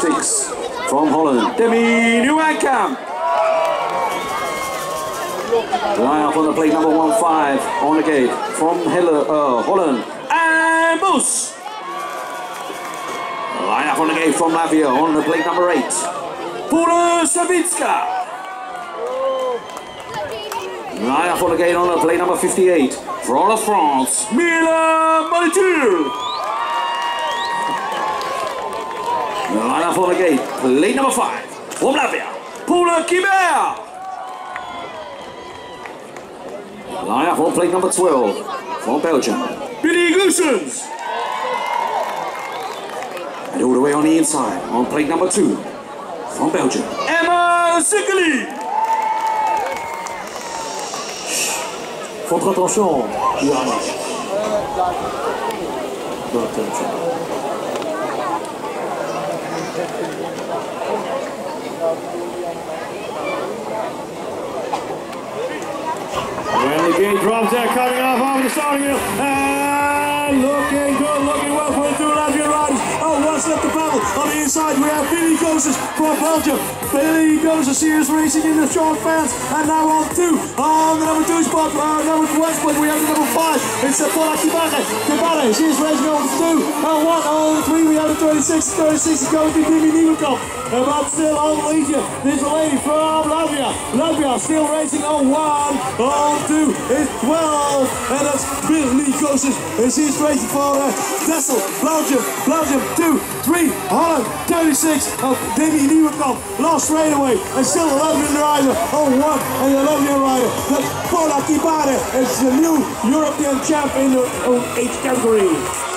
36 from Holland, Demi Nieuwenkamp. Line up on the plate number 15 on the gate from Holland, and Boos. Line up on the gate from Latvia on the plate number 8, Pula Savitska. Line up on the gate on the plate number 58 from France, Mila Malitur. Line up on the gate, plate number 5 from Latvia, Pula Kibert. Line up on plate number 12 from Belgium, Billy Goossens. And all the way on the inside on plate number 2 from Belgium, Emma Sikeli. Votre attention, Johanna. When the gate drops, they're coming off over the starting wheel, and looking good, looking well for the two Latvian riders. Oh, what's left to battle? On the inside, we have Billy Goossens from Belgium. Billy Goossens, serious racing in the short fence, and now on 2. On the number 2 spot, number 1 spot, we have the number 5. It's Paula Kibare. Kibare, she is racing over the 2. On 1, on 3, we have the 36. 36 is going to Demi Nieuwenkamp. But still on the lead here, there's a lady from Latvia. Latvia still racing on 1. On 2 is 12. And that's Billy Goossens. And she's racing for Texel, Belgium. Belgium 2, 3, Holland 36 of Demi Nieuwenkamp. Lost straight away. And still a Latvian rider on 1. And the Latvian rider, that's Paula Kibare. It's the new European champ in the age category.